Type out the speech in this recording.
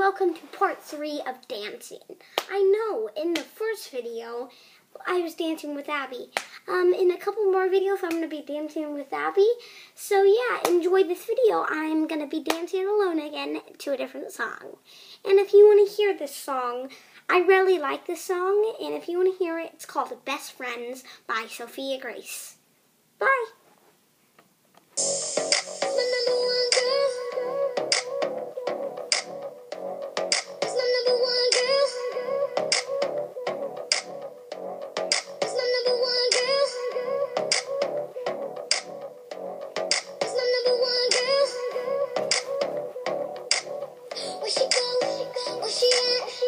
welcome to part 3 of dancing. I know, in the first video, I was dancing with Abby. In a couple more videos, I'm going to be dancing with Abby. So yeah, enjoy this video. I'm going to be dancing alone again to a different song. And if you want to hear this song, I really like this song. And if you want to hear it, it's called Best Friends by Sophia Grace. Bye. Where she go? Where she at?